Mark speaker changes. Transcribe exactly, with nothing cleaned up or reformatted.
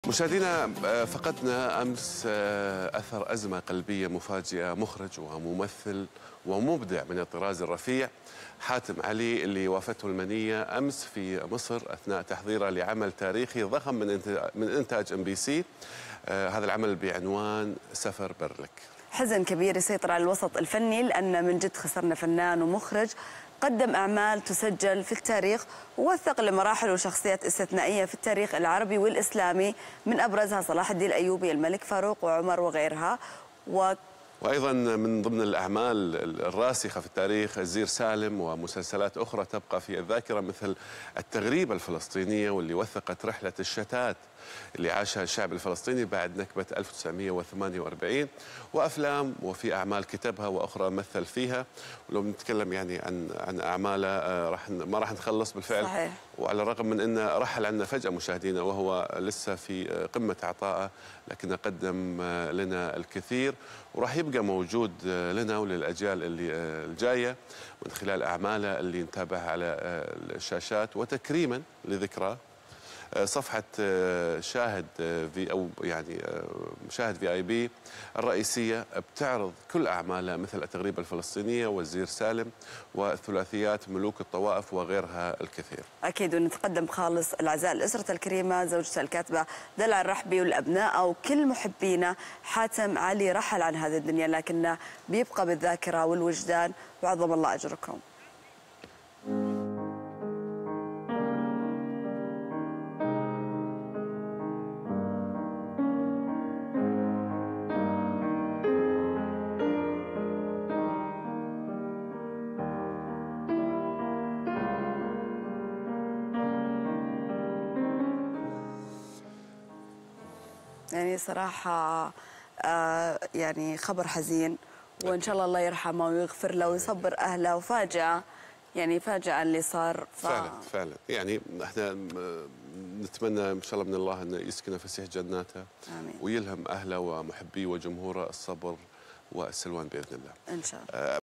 Speaker 1: مشاهدينا، فقدنا أمس أثر أزمة قلبية مفاجئة مخرج وممثل ومبدع من الطراز الرفيع حاتم علي، اللي وافته المنية أمس في مصر أثناء تحضيره لعمل تاريخي ضخم من من إنتاج إم بي سي. هذا العمل بعنوان سفر برلك.
Speaker 2: حزن كبير يسيطر على الوسط الفني، لأن من جد خسرنا فنان ومخرج قدم أعمال تسجل في التاريخ ووثق لمراحل وشخصيات استثنائية في التاريخ العربي والإسلامي، من أبرزها صلاح الدين الأيوبي، الملك فاروق وعمر وغيرها. و
Speaker 1: وأيضا من ضمن الأعمال الراسخة في التاريخ الزير سالم ومسلسلات أخرى تبقى في الذاكرة، مثل التغريبة الفلسطينية، واللي وثقت رحلة الشتات اللي عاشها الشعب الفلسطيني بعد نكبة ألف وتسعمئة وثمانية وأربعين، وأفلام وفي أعمال كتبها وأخرى مثل فيها. ولو نتكلم يعني عن عن أعماله راح ما راح نخلص بالفعل.
Speaker 2: صحيح.
Speaker 1: وعلى الرغم من أنه رحل عنا فجأة مشاهدينا وهو لسه في قمة عطائه، لكنه قدم لنا الكثير وراح يبقى موجود لنا وللأجيال اللي الجاية من خلال أعماله اللي نتابعها على الشاشات، وتكريما لذكراه صفحة شاهد في أو يعني شاهد في آي بي الرئيسية بتعرض كل أعمالها، مثل التغريبة الفلسطينية والزير سالم والثلاثيات ملوك الطوائف وغيرها الكثير.
Speaker 2: أكيد، ونتقدم خالص العزاء لأسرة الكريمة، زوجته الكاتبة دلع الرحبي والأبناء وكل محبينا. حاتم علي رحل عن هذه الدنيا، لكنه بيبقى بالذاكرة والوجدان، وعظم الله أجركم. يعني صراحة آه يعني خبر حزين، وإن شاء الله الله يرحمه ويغفر له ويصبر أهله، وفاجأة يعني فاجأة اللي صار. ف...
Speaker 1: فعلا فعلا يعني احنا نتمنى إن شاء الله من الله أن يسكن فسيح جناته. آمين. ويلهم أهله ومحبيه وجمهوره الصبر والسلوان بإذن الله.
Speaker 2: إن شاء الله.